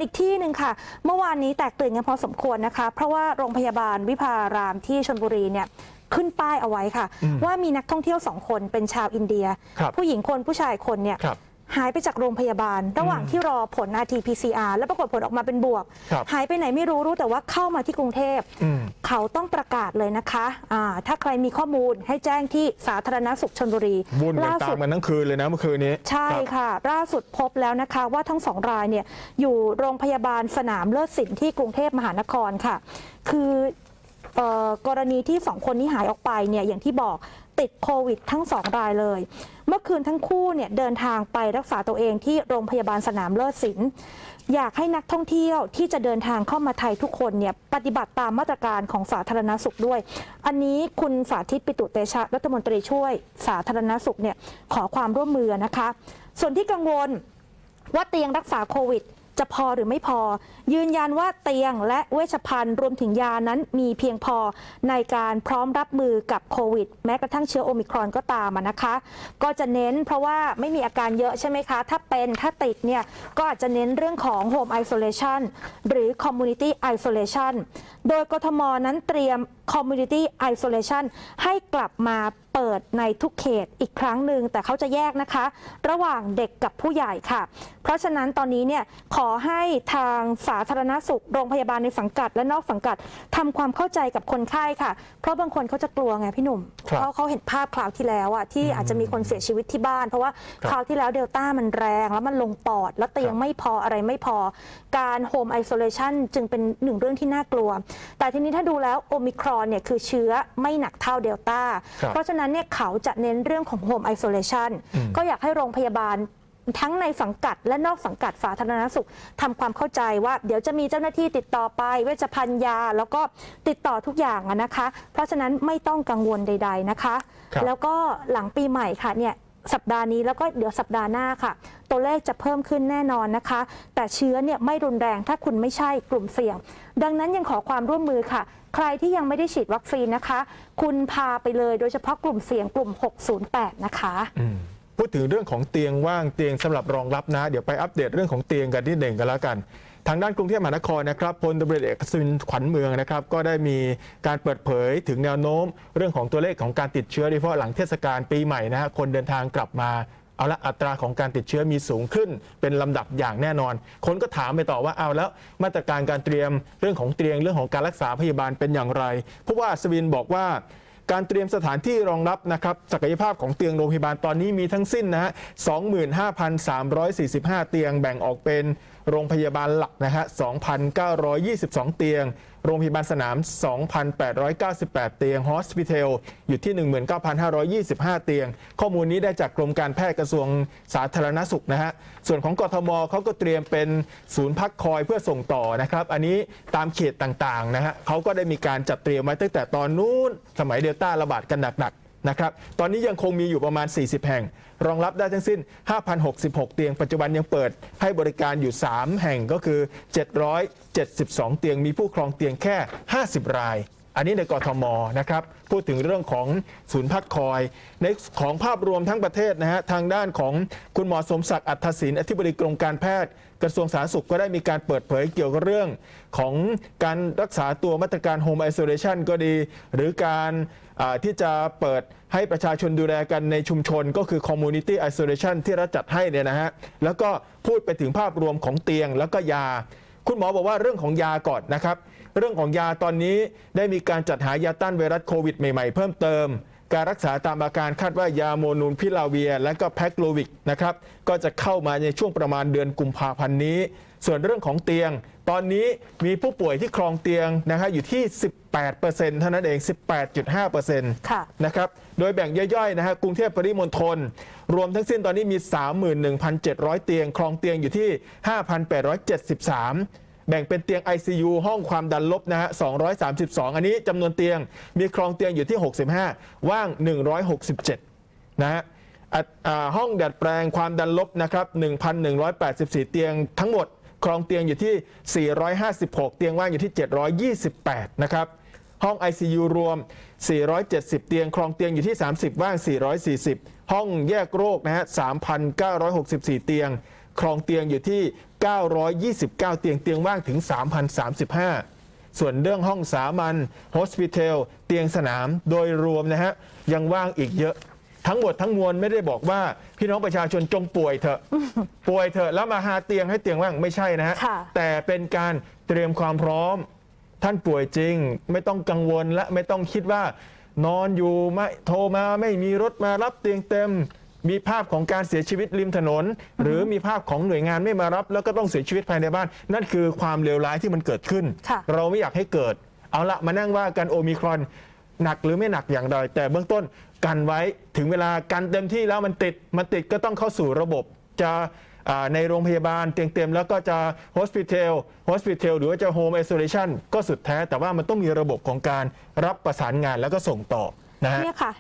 อีกที่หนึ่งค่ะเมื่อวานนี้แตกตื่นกันพอสมควรนะคะเพราะว่าโรงพยาบาลวิภารามที่ชลบุรีเนี่ยขึ้นป้ายเอาไว้ค่ะว่ามีนักท่องเที่ยว2 คนเป็นชาวอินเดียผู้หญิงคนผู้ชายคนเนี่ยหายไปจากโรงพยาบาลระหว่างที่รอผล RT-PCR แล้วปรากฏผลออกมาเป็นบวกหายไปไหนไม่รู้แต่ว่าเข้ามาที่กรุงเทพเขาต้องประกาศเลยนะคะถ้าใครมีข้อมูลให้แจ้งที่สาธารณสุขชลบุรีล่าสุดมันทั้งคืนเลยนะเมื่อคืนนี้ใช่ค่ะล่าสุดพบแล้วนะคะว่าทั้ง2 รายเนี่ยอยู่โรงพยาบาลสนามเลิศศิลป์ที่กรุงเทพมหานครค่ะคือกรณีที่2 คนนี้หายออกไปเนี่ยอย่างที่บอกติดโควิดทั้ง2 รายเลยเมื่อคืนทั้งคู่เนี่ยเดินทางไปรักษาตัวเองที่โรงพยาบาลสนามเลิศศิลป์อยากให้นักท่องเที่ยวที่จะเดินทางเข้ามาไทยทุกคนเนี่ยปฏิบัติตามมาตรการของสาธารณสุขด้วยอันนี้คุณสาธิตปิตุเตชะรัฐมนตรีช่วยสาธารณสุขเนี่ยขอความร่วมมือนะคะส่วนที่กังวลว่าเตียงรักษาโควิดจะพอหรือไม่พอยืนยันว่าเตียงและเวชภัณฑ์รวมถึงยานั้นมีเพียงพอในการพร้อมรับมือกับโควิดแม้กระทั่งเชื้อโอมิครอนก็ตามนะคะก็จะเน้นเพราะว่าไม่มีอาการเยอะใช่ไหมคะถ้าติดเนี่ยก็อาจจะเน้นเรื่องของ Home Isolation หรือ Community Isolation โดยกทม.นั้นเตรียม Community Isolation ให้กลับมาเปิดในทุกเขตอีกครั้งหนึ่งแต่เขาจะแยกนะคะระหว่างเด็กกับผู้ใหญ่ค่ะเพราะฉะนั้นตอนนี้เนี่ยขอให้ทางสาธารณสุขโรงพยาบาลในสังกัดและนอกสังกัดทำความเข้าใจกับคนไข้ค่ะเพราะบางคนเขาจะกลัวไงพี่หนุ่มเพราะเขาเห็นภาพคราวที่แล้วอ่ะที่อาจจะมีคนเสียชีวิตที่บ้านเพราะว่าคราวที่แล้วเดลต้ามันแรงแล้วมันลงปอดแล้วเตียงไม่พออะไรไม่พอการ Home Isolation จึงเป็นหนึ่งเรื่องที่น่ากลัวแต่ทีนี้ถ้าดูแล้วโอมิครอนเนี่ยคือเชื้อไม่หนักเท่าเดลต้าเพราะฉะนั้นเนี่ยเขาจะเน้นเรื่องของ Home Isolation ก็อยากให้โรงพยาบาลทั้งในสังกัดและนอกสังกัดสาธารณสุขทำความเข้าใจว่าเดี๋ยวจะมีเจ้าหน้าที่ติดต่อไปเวชภัณฑ์ยาแล้วก็ติดต่อทุกอย่างนะคะเพราะฉะนั้นไม่ต้องกังวลใดๆนะคะแล้วก็หลังปีใหม่ค่ะเนี่ยสัปดาห์นี้แล้วก็เดี๋ยวสัปดาห์หน้าค่ะตัวเลขจะเพิ่มขึ้นแน่นอนนะคะแต่เชื้อเนี่ยไม่รุนแรงถ้าคุณไม่ใช่กลุ่มเสี่ยงดังนั้นยังขอความร่วมมือค่ะใครที่ยังไม่ได้ฉีดวัคซีนนะคะคุณพาไปเลยโดยเฉพาะกลุ่มเสี่ยงกลุ่ม608นะคะพูดถึงเรื่องของเตียงว่างเตียงสำหรับรองรับนะเดี๋ยวไปอัปเดตเรื่องของเตียงกันที่เด่งกันแล้วกันทางด้านกรุงเทพมหานครนะครับพลตำรวจเอกอัศวินขวัญเมืองนะครับก็ได้มีการเปิดเผยถึงแนวโน้มเรื่องของตัวเลขของการติดเชื้อโดยเฉพาะหลังเทศกาลปีใหม่นะฮะคนเดินทางกลับมาเอาละอัตราของการติดเชื้อมีสูงขึ้นเป็นลำดับอย่างแน่นอนคนก็ถามไปต่อว่าเอาแล้วมาตรการการเตรียมเรื่องของเตียงเรื่องของการรักษาพยาบาลเป็นอย่างไรผู้ว่าอัศวินบอกว่าการเตรียมสถานที่รองรับนะครับศักยภาพของเตียงโรงพยาบาลตอนนี้มีทั้งสิ้นนะฮะ 25,345 เตียงแบ่งออกเป็นโรงพยาบาลหลักนะฮะ 2,922 เตียงโรงพยาบาลสนาม 2,898 เตียงฮอสพิทอลอยู่ที่ 19,525 เตียงข้อมูลนี้ได้จากกรมการแพทย์กระทรวงสาธารณสุขนะฮะส่วนของกทมเขาก็เตรียมเป็นศูนย์พักคอยเพื่อส่งต่อนะครับอันนี้ตามเขตต่างๆนะฮะเขาก็ได้มีการจัดเตรียมไว้ตั้งแต่ตอนนู้นสมัยเดลต้าระบาดกันหนักๆนะครับตอนนี้ยังคงมีอยู่ประมาณ40แห่งรองรับได้ทั้งสิ้น 5,066 เตียงปัจจุบันยังเปิดให้บริการอยู่3แห่งก็คือ772เตียงมีผู้ครองเตียงแค่50รายอันนี้ในกทมนะครับพูดถึงเรื่องของศูนย์พักคอยในของภาพรวมทั้งประเทศนะฮะทางด้านของคุณหมอสมศักดิ์อัฏฐศิลป์อธิบดีกรมการแพทย์กระทรวงสาธารณสุขก็ได้มีการเปิดเผยเกี่ยวกับเรื่องของการรักษาตัวมาตรการ Home Isolation ก็ดีหรือการที่จะเปิดให้ประชาชนดูแลกันในชุมชนก็คือ Community Isolation ที่รัฐจัดให้เนี่ยนะฮะแล้วก็พูดไปถึงภาพรวมของเตียงแล้วก็ยาคุณหมอบอกว่าเรื่องของยาก่อนนะครับเรื่องของยาตอนนี้ได้มีการจัดหายาต้านไวรัสโควิดใหม่ๆเพิ่มเติมการรักษาตามอาการคาดว่ายาโมนูลพิลาเวียและก็แพคโลวิกนะครับก็จะเข้ามาในช่วงประมาณเดือนกุมภาพันธ์นี้ส่วนเรื่องของเตียงตอนนี้มีผู้ป่วยที่ครองเตียงนะครับอยู่ที่ 18% เท่านั้นเอง 18.5% นะครับโดยแบ่งย่อยๆนะฮะกรุงเทพปริมณฑลรวมทั้งสิ้นตอนนี้มี 31,700 เตียงครองเตียงอยู่ที่ 5,873แบ่งเป็นเตียง ICU ห้องความดันลบนะฮะ232อันนี้จำนวนเตียงมีครองเตียงอยู่ที่65ว่าง167นะฮะห้องดัดแปลงความดันลบนะครับ 1,184 เตียงทั้งหมดครองเตียงอยู่ที่456เตียงว่างอยู่ที่728นะครับห้อง ICU รวม470เตียงครองเตียงอยู่ที่30ว่าง440ห้องแยกโรคนะฮะ 3,964 เตียงครองเตียงอยู่ที่929เตียงเตียงว่างถึง 3,035 ส่วนเรื่องห้องสามัญ Hospital เตียงสนามโดยรวมนะฮะยังว่างอีกเยอะทั้งหมดทั้งมวลไม่ได้บอกว่าพี่น้องประชาชนจงป่วยเถอะ ป่วยเถอะแล้วมาหาเตียงให้เตียงว่างไม่ใช่นะฮะแต่เป็นการเตรียมความพร้อมท่านป่วยจริงไม่ต้องกังวลและไม่ต้องคิดว่านอนอยู่ไม่โทรมาไม่มีรถมารับเตียงเต็มมีภาพของการเสียชีวิตริมถนนหรือมีภาพของหน่วยงานไม่มารับแล้วก็ต้องเสียชีวิตภายในบ้านนั่นคือความเลวร้ายที่มันเกิดขึ้นเราไม่อยากให้เกิดเอาละมานั่งว่ากันโอมิครอนหนักหรือไม่หนักอย่างไรแต่เบื้องต้นกันไว้ถึงเวลากันเต็มที่แล้วมันติดก็ต้องเข้าสู่ระบบจะในโรงพยาบาลเตียงเต็มแล้วก็จะ hospital หรือว่าจะ home isolation ก็สุดแท้แต่ว่ามันต้องมีระบบของการรับประสานงานแล้วก็ส่งต่อเนี่ยค่ะ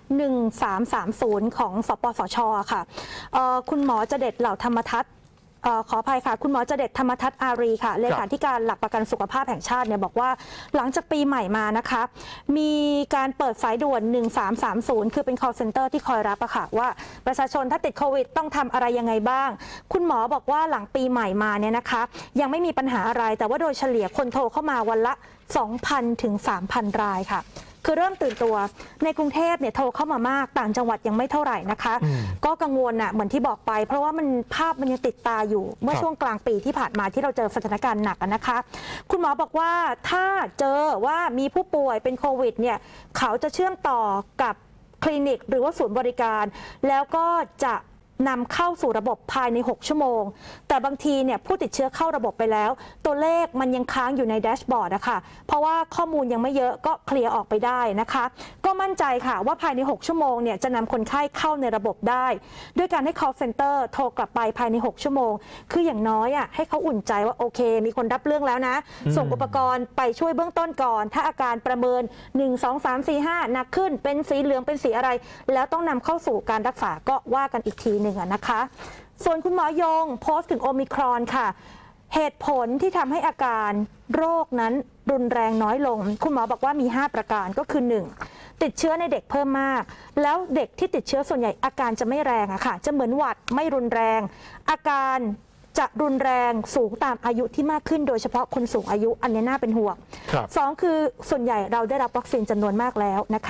1330ของสปสช.ค่ะคุณหมอจเด็ดเหล่าธรรมทัศน์ขออภัยค่ะคุณหมอจเด็ดธรรมทัศน์อารีค่ะเลขาธิการหลักประกันสุขภาพแห่งชาติเนี่ยบอกว่าหลังจากปีใหม่มานะคะมีการเปิดสายด่วน1330คือเป็น call center ที่คอยรับอะค่ะว่าประชาชนถ้าติดโควิดต้องทำอะไรยังไงบ้างคุณหมอบอกว่าหลังปีใหม่มาเนี่ยนะคะยังไม่มีปัญหาอะไรแต่ว่าโดยเฉลี่ยคนโทรเข้ามาวันละ 2,000 ถึง 3,000 รายค่ะคือเริ่มตื่นตัวในกรุงเทพเนี่ยโทรเข้ามามากต่างจังหวัดยังไม่เท่าไหร่นะคะก็กังวลเหมือนที่บอกไปเพราะว่าภาพมันยังติดตาอยู่เมื่อช่วงกลางปีที่ผ่านมาที่เราเจอสถานการณ์หนักนะคะคุณหมอบอกว่าถ้าเจอว่ามีผู้ป่วยเป็นโควิดเนี่ยเขาจะเชื่อมต่อกับคลินิกหรือว่าศูนย์บริการแล้วก็จะนำเข้าสู่ระบบภายใน6ชั่วโมงแต่บางทีเนี่ยผู้ติดเชื้อเข้าระบบไปแล้วตัวเลขมันยังค้างอยู่ในแดชบอร์ดนะคะเพราะว่าข้อมูลยังไม่เยอะก็เคลียร์ออกไปได้นะคะก็มั่นใจค่ะว่าภายใน6ชั่วโมงเนี่ยจะนำคนไข้เข้าในระบบได้ด้วยการให้ call center โทรกลับไปภายใน6ชั่วโมงคืออย่างน้อยให้เขาอุ่นใจว่าโอเคมีคนรับเรื่องแล้วนะส่งอุปกรณ์ไปช่วยเบื้องต้นก่อนถ้าอาการประเมิน1 2 3 4 5หนักขึ้นเป็นสีเหลืองเป็นสีอะไรแล้วต้องนำเข้าสู่การรักษาก็ว่ากันอีกทีหนึ่งนะคะส่วนคุณหมอยงโพสต์ถึงโอมิครอนค่ะเหตุผลที่ทำให้อาการโรคนั้นรุนแรงน้อยลงคุณหมอบอกว่ามี5ประการก็คือ 1. ติดเชื้อในเด็กเพิ่มมากแล้วเด็กที่ติดเชื้อส่วนใหญ่อาการจะไม่แรงอะค่ะจะเหมือนหวัดไม่รุนแรงอาการจะรุนแรงสูงตามอายุที่มากขึ้นโดยเฉพาะคนสูงอายุอันนี้น่าเป็นห่วง 2. คือส่วนใหญ่เราได้รับวัคซีนจำนวนมากแล้วนะคะ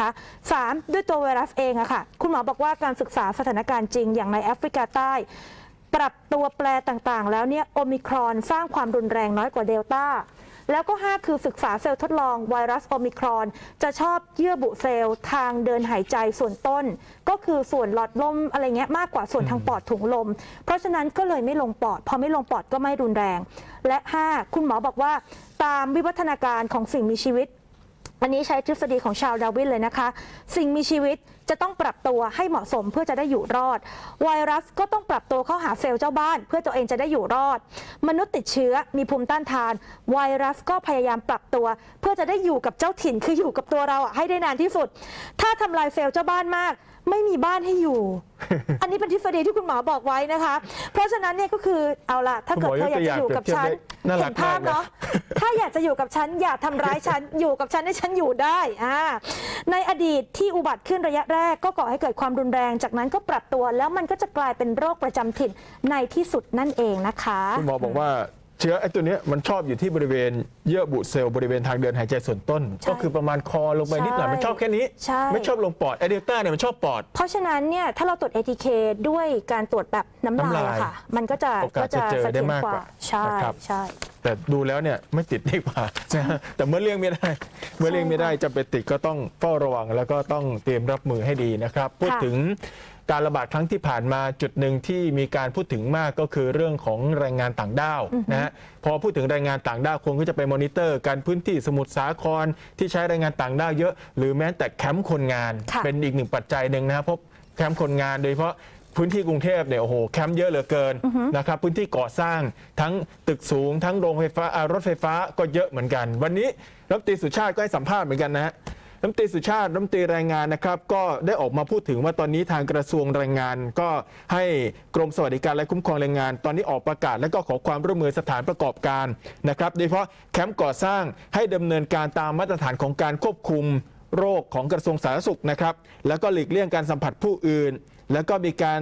3. ด้วยตัวไวรัสเองอะค่ะคุณหมอบอกว่าการศึกษาสถานการณ์จริงอย่างในแอฟริกาใต้ปรับตัวแปรต่างๆแล้วเนี่ยโอมิครอนสร้างความรุนแรงน้อยกว่าเดลต้าแล้วก็ 5 คือศึกษาเซลล์ทดลองไวรัสโอมิครอนจะชอบเยื่อบุเซลล์ทางเดินหายใจส่วนต้นก็คือส่วนหลอดลมอะไรเงี้ยมากกว่าส่วนทางปอดถุงลมเพราะฉะนั้นก็เลยไม่ลงปอดพอไม่ลงปอดก็ไม่รุนแรงและ 5 คุณหมอบอกว่าตามวิวัฒนาการของสิ่งมีชีวิตอันนี้ใช้ทฤษฎีของชาร์ลส์ ดาร์วินเลยนะคะสิ่งมีชีวิตจะต้องปรับตัวให้เหมาะสมเพื่อจะได้อยู่รอดไวรัสก็ต้องปรับตัวเข้าหาเซลล์เจ้าบ้านเพื่อตัวเองจะได้อยู่รอดมนุษย์ติดเชื้อมีภูมิต้านทานไวรัสก็พยายามปรับตัวเพื่อจะได้อยู่กับเจ้าถิ่นคืออยู่กับตัวเราให้ได้นานที่สุดถ้าทำลายเซลล์เจ้าบ้านมากไม่มีบ้านให้อยู่ อันนี้เป็นทฤษฎีที่คุณหมอบอกไว้นะคะเพราะฉะนั้นเนี่ยก็คือเอาล่ะถ้าเกิดเธออยากจะอยู่กับฉันเห็นภาพเนาะถ้าอยากจะอยู่กับฉันอย่าทำร้ายฉันอยู่กับฉันให้ฉันอยู่ได้ในอดีตที่อุบัติขึ้นระยะแรกก็ก่อให้เกิดความรุนแรงจากนั้นก็ปรับตัวแล้วมันก็จะกลายเป็นโรคประจำถิ่นในที่สุดนั่นเองนะคะคุณหมอบอกว่าเชื้อไอ้ตัวนี้มันชอบอยู่ที่บริเวณเยื่อบุเซลล์บริเวณทางเดินหายใจส่วนต้นก็คือประมาณคอลงไปนิดหน่อยมันชอบแค่นี้ไม่ชอบลงปอดไอเดลต้าเนี่ยมันชอบปอดเพราะฉะนั้นเนี่ยถ้าเราตรวจ ATK ด้วยการตรวจแบบน้ำลายค่ะมันก็จะเจอได้มากกว่าใช่แต่ดูแล้วเนี่ยไม่ติดดีกว่าแต่เมื่อเลี่ยงไม่ได้จะไปติดก็ต้องเฝ้าระวังแล้วก็ต้องเตรียมรับมือให้ดีนะครับพูดถึงการระบาดครั้งที่ผ่านมาจุดหนึ่งที่มีการพูดถึงมากก็คือเรื่องของแรงงานต่างด้าวนะฮะพอพูดถึงแรงงานต่างด้าวคนก็จะไปมอนิเตอร์การพื้นที่สมุทรสาครที่ใช้แรงงานต่างด้าวเยอะหรือแม้แต่แคมป์คนงานเป็นอีกหนึ่งปัจจัยหนึ่งนะครับเพราะแคมป์คนงานโดยเฉพาะพื้นที่กรุงเทพเนี่ยโอ้โหแคมป์เยอะเหลือเกินนะครับพื้นที่ก่อสร้างทั้งตึกสูงทั้งโรงไฟฟ้ารถไฟฟ้าก็เยอะเหมือนกันวันนี้รัฐมนตรีสุชาติก็ให้สัมภาษณ์เหมือนกันนะรัฐมนตรีสุชาติรัฐมนตรีแรงงานนะครับก็ได้ออกมาพูดถึงว่าตอนนี้ทางกระทรวงแรงงานก็ให้กรมสวัสดิการและคุ้มครองแรงงานตอนนี้ออกประกาศและก็ขอความร่วมมือสถานประกอบการนะครับโดยเฉพาะแคมป์ก่อสร้างให้ดำเนินการตามมาตรฐานของการควบคุมโรคของกระทรวงสาธารณสุขนะครับแล้วก็หลีกเลี่ยงการสัมผัสผู้อื่นแล้วก็มีการ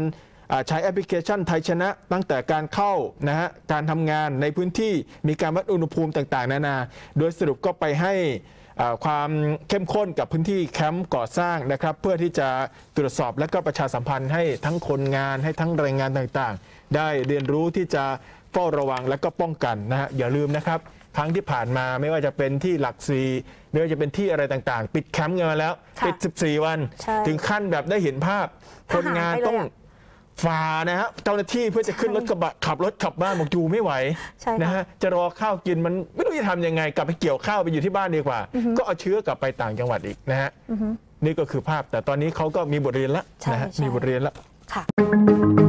ใช้แอปพลิเคชันไทยชนะตั้งแต่การเข้านะฮะการทำงานในพื้นที่มีการวัดอุณหภูมิต่างๆนานาโดยสรุปก็ไปให้ความเข้มข้นกับพื้นที่แคมป์ก่อสร้างนะครับเพื่อที่จะตรวจสอบและก็ประชาสัมพันธ์ให้ทั้งคนงานให้ทั้งแรงงานต่างๆได้เรียนรู้ที่จะเฝ้าระวังและก็ป้องกันนะฮะอย่าลืมนะครับครั้งที่ผ่านมาไม่ว่าจะเป็นที่หลักสี่ไม่ว่าจะเป็นที่อะไรต่างๆปิดแคมป์กันมาแล้วปิด14 วันถึงขั้นแบบได้เห็นภาพคนงานต้องฝ่านะฮะเจ้าหน้าที่เพื่อจะขึ้นรถกระบะขับรถขับบ้านบอกอยู่ไม่ไหวนะฮะจะรอข้าวกินมันไม่รู้จะทำยังไงกลับไปเกี่ยวข้าวไปอยู่ที่บ้านดีกว่าก็เอาเชื้อกลับไปต่างจังหวัดอีกนะฮะนี่ก็คือภาพแต่ตอนนี้เขาก็มีบทเรียนแล้วนะฮะมีบทเรียนแล้วค่ะ